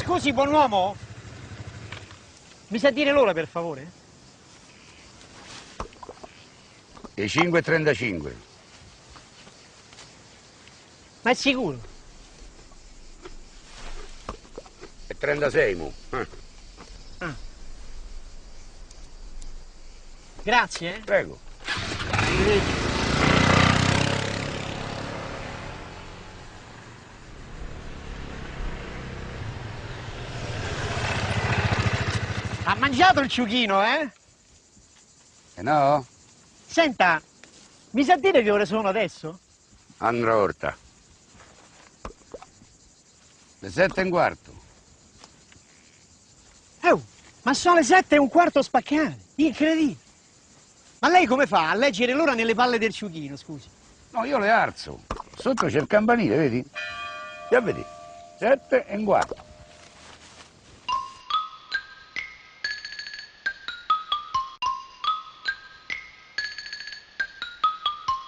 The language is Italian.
Scusi, buon uomo? Mi sa dire l'ora, per favore? Le 5:35. Ma è sicuro? E 36, mo. Ah. Grazie, Prego. Arrivederci. Ha mangiato il ciuchino, eh? E no? Senta, mi sa dire che ore sono adesso? Andrò orta. Le 7:15. Oh, ma sono le 7:15 spaccate. Incredibile. Ma lei come fa a leggere l'ora nelle palle del ciuchino, scusi? No, io le alzo. Sotto c'è il campanile, vedi? Già vedi? 7:15.